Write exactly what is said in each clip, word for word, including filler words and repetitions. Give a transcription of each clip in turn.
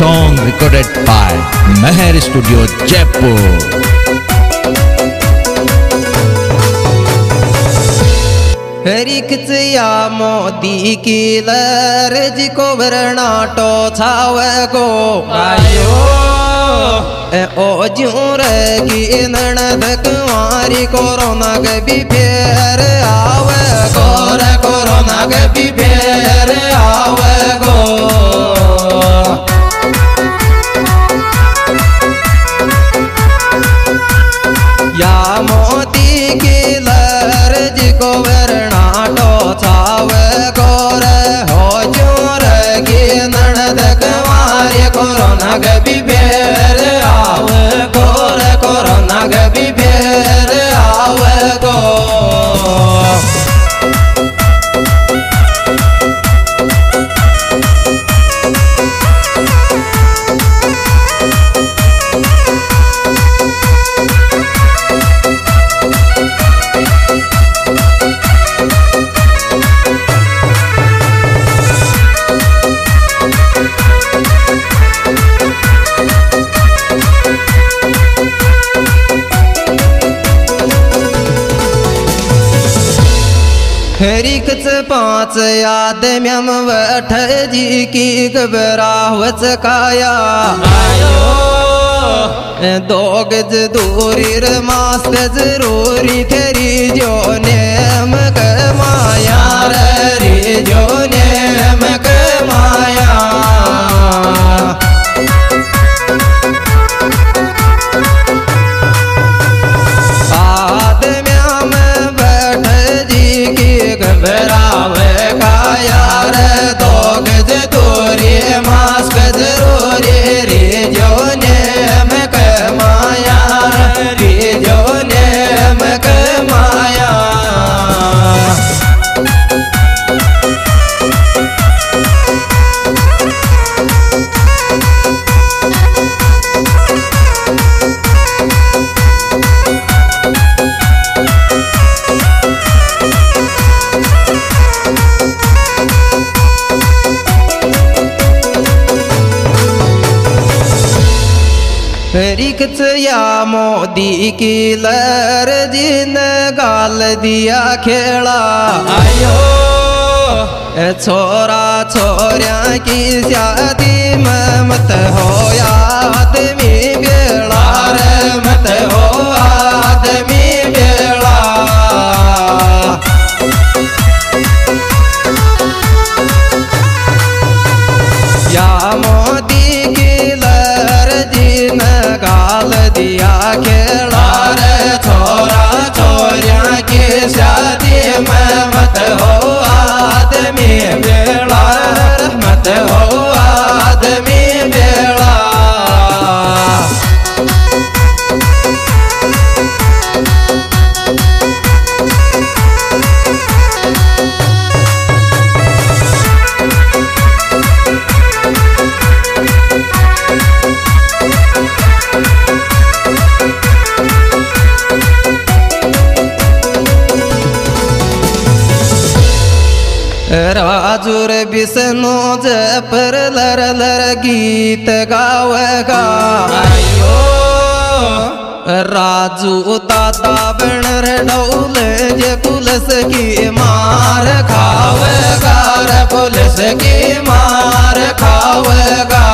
song recorded by Meher Studio, Jaipur. रिक्तिया Modi की लहर को वरनाटो छावे को आयो ओ जूर की ननद कुमारी कोरोना के भी फेर आवे गोर कोरोना के भी फेर आवे गो या मोदी की लहर को वरनाटो छावे गोर हो जूर की ननद कुमारी कोरोना के भी फेर आवे गोर कोरोना के भी फेर आवे गो रिक्स पांच याद म्यम वठ जी की घबरावच काया आयो दो गज दूरी रे मास्क जरूरी खेरी जो नेम कमाया रे जो नेम कमाया घबरावे का यार दो गज दूरी मास्क जरूरी रे जो नेम कमाया रे जो नेम कमाया रिक्स या मोदी की लहर जिन गाल दिया खेला आयो छोरा छोरिया की शादी में मत हो आदमी बेड़ा रे मत हो आदमी बेड़ा या मोदी की लहर जिन गाल दिया खेला रे छोरा छोरिया की शादी में मत हो आदमी बेड़ा मत हो आदमी बेड़ा राजूर बिसनो जपर लर लर गीत गावेगा आयो राजू दादा बनर डौल जे पुलिस की मार खावेगा रे पुलिस की मार खावेगा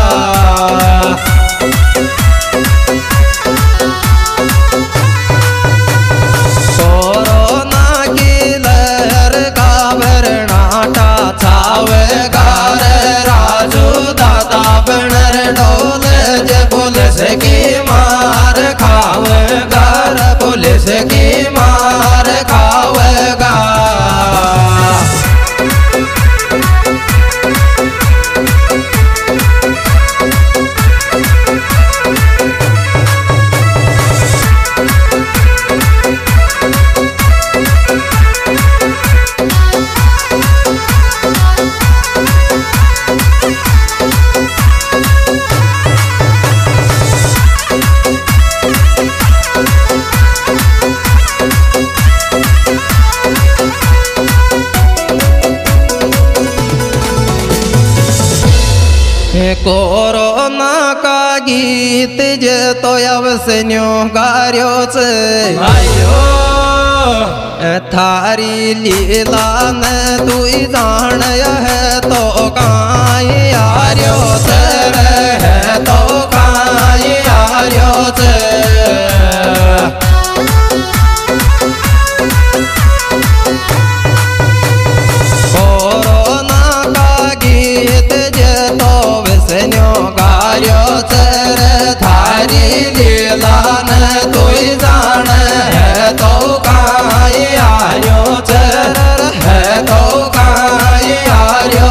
कोरोना की लहर का वरनाटा छावेगा रे राजू दादा बनर डोल जे पुलिस की मार खावेगा रे पुलिस की मार खावेगा कोरो गीत जे तो अवसन्यो गार्योच आयो थारी लीला न तू जान है तो काई आर्यो सर है तो काई आर्यो कोरोना का गीत जे तो विसन्यो गार्यो सर थारी लीला न तू जान है तो काई आर्यो चर है तो काई आर्यो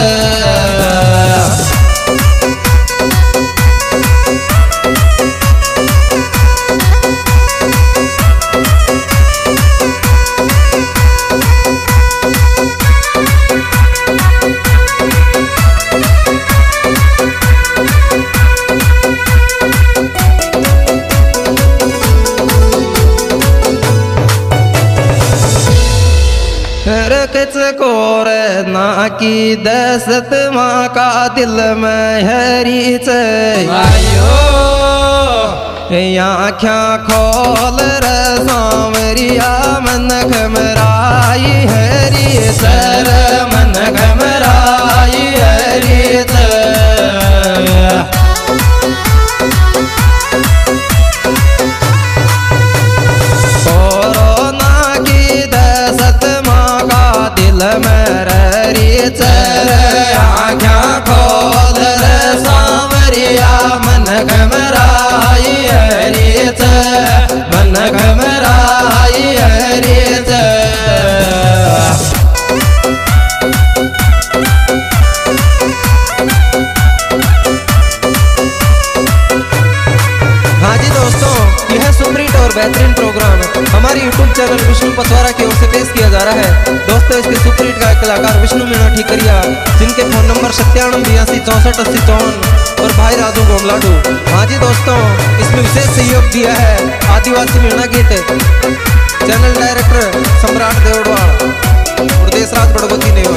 कोर ना की दस्त माँ का दिल में हरी आयो आँख्या खोल रे सांवरिया मन घमराई हरी सर मन घमराई हरी कोरोना की दस्त दिल में री चर आँख्या खोल रे सांवरिया मन घमराई हरी मन घमराई हरी हाँ जी दोस्तों, यह सुपरहिट और बेहतरीन प्रोग्राम हमारे यूट्यूब चैनल विष्णु पसवारा की ओर से पेश किया जा रहा है। दोस्तों, इसके सुपरहिट गायक कलाकार विष्णु मीणा ठीकरिया, जिनके फोन नंबर सत्तानवे बयासी चौसठ अस्सी चौवन और भाई राजू गोमलाडू। हाँ जी दोस्तों, इसमें विशेष सहयोग दिया है आदिवासी मीणा गीत चैनल डायरेक्टर सम्राट देवड़वाल और देशराज बड़गोती नेवर।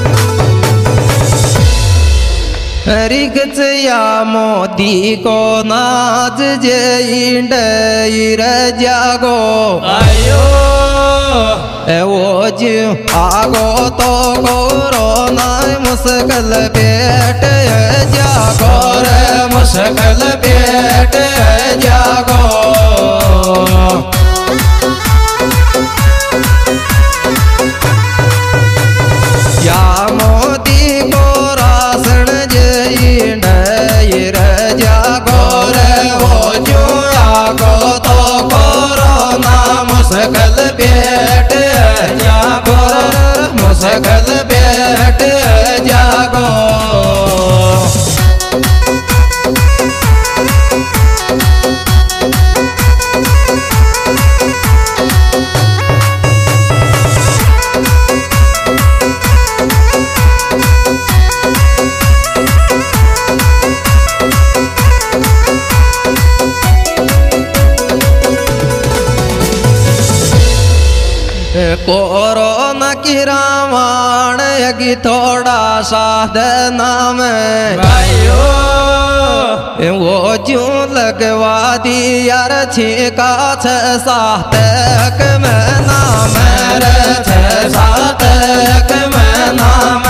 हरिगया मोदी को नाज जैंड जागो आयो वो जी आगो तो कोरोना मुश्किल पेट जागो रे मुश्किल पेट जागो या मोदी को राशन जागो रे वो जो आगो तो कोरोना मुश्किल पेट जागो मुश्किल पेट जागो कोरोना की रावण यगी थोड़ा साधन में आयो वो जूं लगवा दी यार छिका छ सातक में नाम रे छ सातक में नाम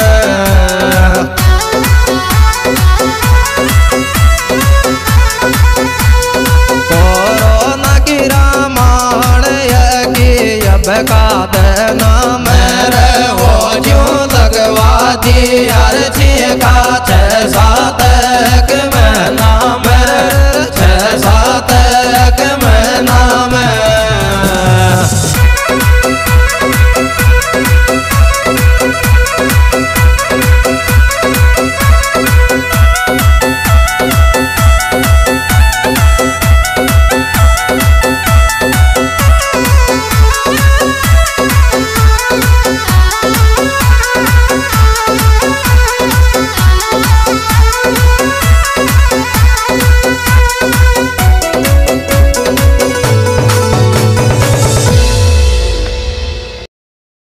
कोरोना की रावण यगी का नाम रे वो जो लगवा दी यार छिका छ